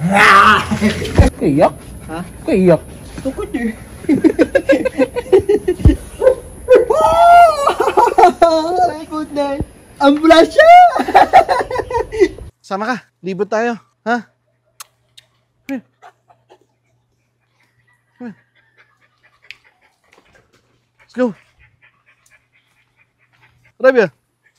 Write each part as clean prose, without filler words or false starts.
Iyak? Ha? Iyak. Tukod eh. Ay, goodnight. Ambulansya! Sama ka. Libot tayo. Ha? Slow. Rabia.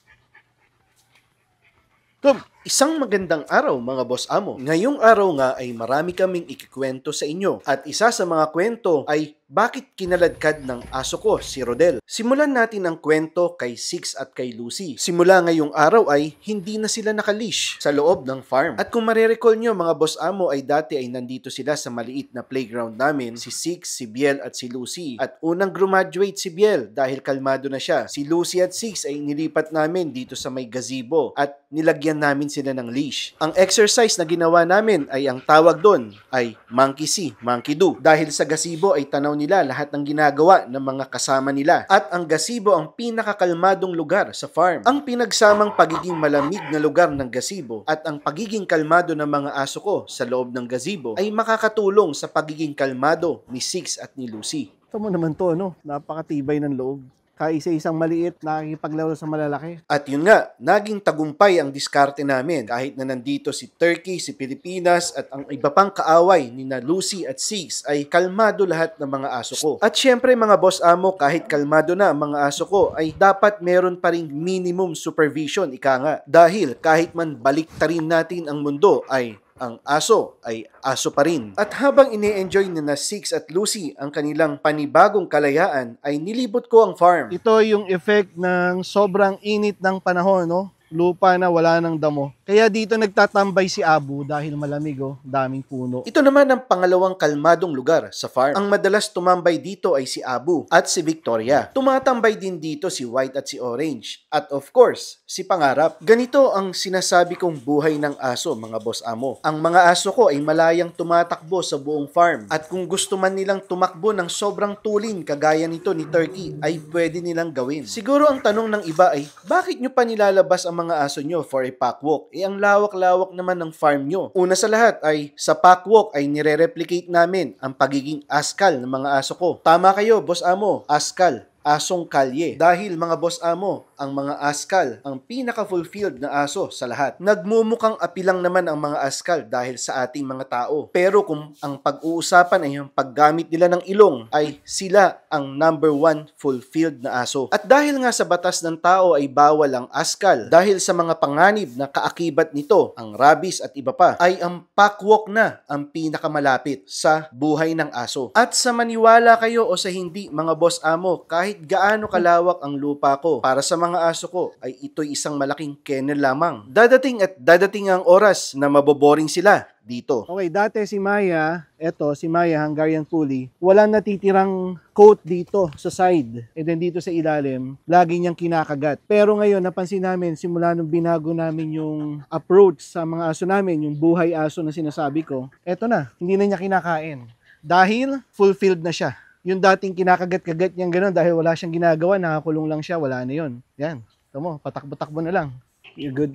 Come. Isang magandang araw mga boss amo. Ngayong araw nga ay marami kaming ikikwento sa inyo. At isa sa mga kwento ay bakit kinaladkad ng aso ko si Rodel. Simulan natin ang kwento kay Six at kay Lucy. Simula ngayong araw ay hindi na sila nakalish sa loob ng farm. At kung marirecall nyo mga boss amo ay dati ay nandito sila sa maliit na playground namin. Si Six, si Biel at si Lucy. At unang graduate si Biel dahil kalmado na siya. Si Lucy at Six ay nilipat namin dito sa may gazebo at nilagyan namin sila ng leash. Ang exercise na ginawa namin ay ang tawag doon ay monkey see, monkey do. Dahil sa gazebo ay tanaw nila lahat ng ginagawa ng mga kasama nila. At ang gazebo ang pinakakalmadong lugar sa farm. Ang pinagsamang pagiging malamig na lugar ng gazebo at ang pagiging kalmado ng mga aso ko sa loob ng gazebo ay makakatulong sa pagiging kalmado ni Six at ni Lucy. Ito mo naman to, no? Napakatibay ng loob. Kaisa-isang maliit, nakikipaglaro sa malalaki. At yun nga, naging tagumpay ang diskarte namin kahit na nandito si Turkey, si Pilipinas at ang iba pang kaaway ni na Lucy at Six ay kalmado lahat ng mga aso ko. At syempre mga boss amo, kahit kalmado na ang mga aso ko ay dapat meron pa ring minimum supervision, ika nga. Dahil kahit man baliktarin natin ang mundo ay ang aso ay aso pa rin. At habang ine-enjoy na Six at Lucy ang kanilang panibagong kalayaan, ay nilibot ko ang farm. Ito yung effect ng sobrang init ng panahon, no? Lupa na wala ng damo. Kaya dito nagtatambay si Abu dahil malamig, oh, daming puno. Ito naman ang pangalawang kalmadong lugar sa farm. Ang madalas tumambay dito ay si Abu at si Victoria. Tumatambay din dito si White at si Orange. At of course, si Pangarap. Ganito ang sinasabi kong buhay ng aso, mga boss amo. Ang mga aso ko ay malayang tumatakbo sa buong farm. At kung gusto man nilang tumakbo ng sobrang tulin kagaya nito ni Turkey, ay pwede nilang gawin. Siguro ang tanong ng iba ay, bakit nyo pa nilalabas ang mga aso nyo for a pack walk? Ang lawak-lawak naman ng farm nyo. Una sa lahat ay sa pack walk ay nire-replicate namin ang pagiging askal ng mga aso ko. Tama kayo, boss amo, askal. Asong kalye. Dahil mga boss amo, ang mga askal ang pinaka-fulfilled na aso sa lahat. Nagmumukhang apilang naman ang mga askal dahil sa ating mga tao. Pero kung ang pag-uusapan ay ang paggamit nila ng ilong, ay sila ang number one fulfilled na aso. At dahil nga sa batas ng tao ay bawal ang askal, dahil sa mga panganib na kaakibat nito, ang rabies at iba pa, ay ang packwalk na ang pinakamalapit sa buhay ng aso. At sa maniwala kayo o sa hindi, mga boss amo, kahit gaano kalawak ang lupa ko, para sa mga aso ko ay ito'y isang malaking kennel lamang. Dadating at dadating ang oras na maboboring sila dito. Okay, dati si Maya, si Maya Hungarian Pulley, walang natitirang coat dito sa side. And then dito sa ilalim, lagi niyang kinakagat. Pero ngayon, napansin namin, simula nung binago namin yung approach sa mga aso namin, yung buhay aso na sinasabi ko, eto na, hindi na niya kinakain. Dahil fulfilled na siya. Yung dating kinakagat-kagat niyang gano'n dahil wala siyang ginagawa, nakakulong lang siya, wala na yun. Yan, ito mo, patakbo-takbo na lang. You're good.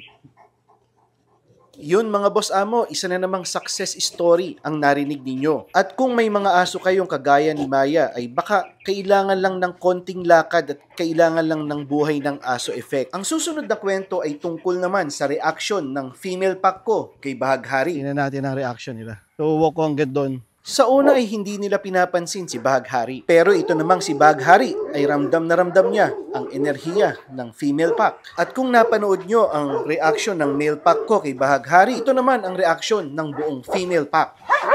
Yun mga boss amo, isa na namang success story ang narinig ninyo. At kung may mga aso kayong kagaya ni Maya, ay baka kailangan lang ng konting lakad at kailangan lang ng buhay ng aso effect. Ang susunod na kwento ay tungkol naman sa reaction ng female pack ko kay Bahaghari. Tingnan natin ang reaction nila. So, walk on get doon. Sa una ay hindi nila pinapansin si Bahaghari. Pero ito namang si Bahaghari ay ramdam na ramdam niya ang enerhiya ng female pack. At kung napanood nyo ang reaction ng male pack ko kay Bahaghari, ito naman ang reaction ng buong female pack.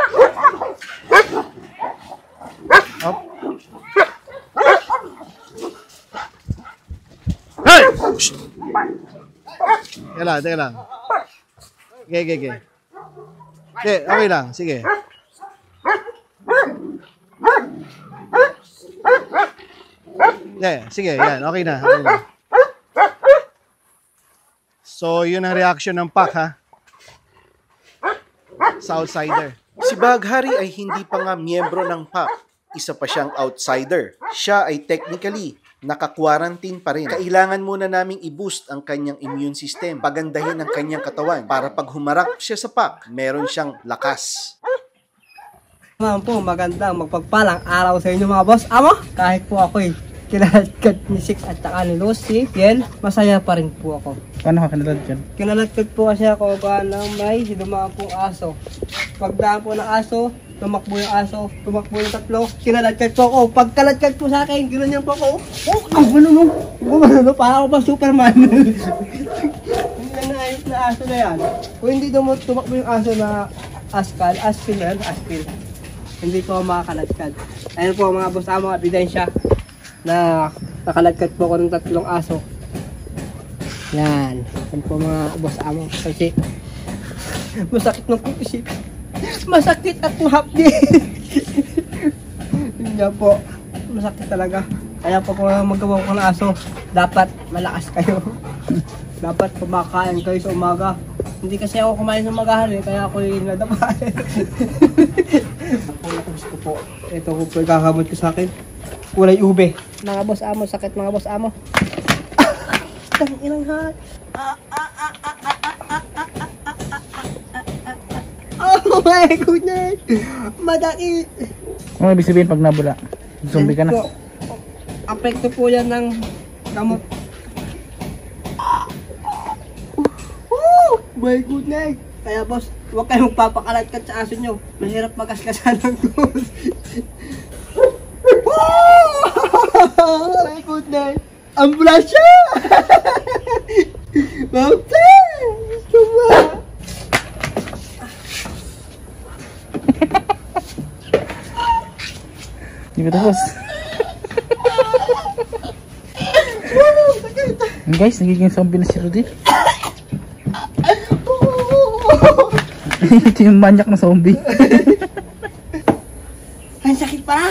Up. Hey! Teka lang. Okay. Okay lang, sige. Sige, yan, okay na. So, yun ang reaction ng pack, ha? Sa outsider. Si Bahaghari ay hindi pa nga miyembro ng pack. Isa pa siyang outsider. Siya ay technically naka-quarantine pa rin. Kailangan muna naming i-boost ang kanyang immune system, pagandahin ang kanyang katawan para pag humarap siya sa pack, meron siyang lakas. Naman po, magandang magpagpalang araw sa inyo mga boss amo. Kahit po ako'y kinaladkad ni Six at saka ni Lucy, yan, masaya pa rin po ako. Paano ka kinaladkad? Kinaladkad po kasi ako ba ng may dumaan pong aso. Pagdaan po ng aso, tumakbo yung aso, tumakbo yung tatlo, kinaladkad po ako. Pagkaladkad po sa akin, ginanyan po ako. Oh, gumano, parang ako pa Superman. Hindi na ayos na aso na yan. Kung hindi tumakbo yung aso na aspil, hindi po makakaladkad. Ayun po mga boss amo, ebidensya na nakaladkad po ako ng 3 aso. Yan. Yan po mga boss amo. Kasi masakit ng puso. Masakit at mahapdi. Yan po. Masakit talaga. Kaya po kung magawa ko ng aso, dapat malakas kayo. Dapat kumakain kayo sa umaga. Hindi kasi ako kumain sa umagahan eh, kaya ako yung nadapa. Ang nakabis ko po. Ito po po kakamot ko sa akin. Kulay ube. Mga boss amo, sakit mga boss amo. Ang inang hat. Oh my goodness! Madaki! Ano ibig sabihin pag nabula? Zombie ka na? Po, apekto po yan ng gamot. Oh my goodness! Kaya boss, huwag kayong magpapakaladkad sa aso nyo. Mahirap magaskasan ng gold. Oh my goodness! Ambulansya! Mountain! Tuma! Hindi ko tapos. Guys, nagiging zombie na si Rudy. Ito yung manyak na zombie. Ang sakit pa!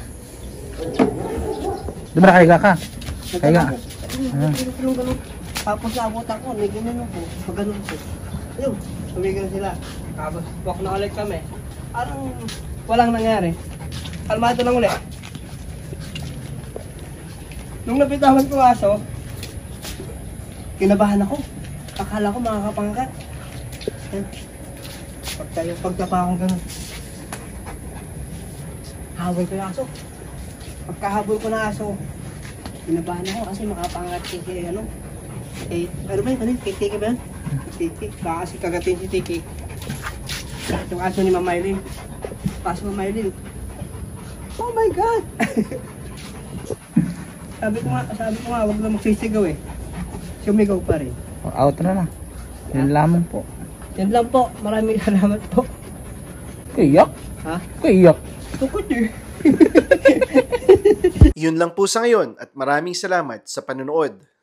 Di ba nakahiga ka? Kaya Ganun. Tapos abot ako, may ganun ako. Pag ganun po. Ayun, tumigil sila. Tapos walk na ulit kami. Parang walang nangyari. Kalmado lang ulit. Nung napitawan ko aso, kinabahan ako. Akala ko makakapangkat. Pagtapa akong ganun. Habol ko yung aso. Pagkahabol ko na aso, kinabahan ako kasi makapangat si ano. Ano ba yun? Tiki ba yun? Tiki. Baka kasi kagatin si Tiki. Yung aso ni Mama Maylin. Paso Mama Maylin. Oh my God! sabi ko nga, wag na magsisigaw eh. Sumigaw pa rin. out na lang. Yan lamang po. Yan lang po. Maraming salamat po. Iyak? Ha? Iyak. Tukot eh. Yun lang po sa ngayon at maraming salamat sa panonood.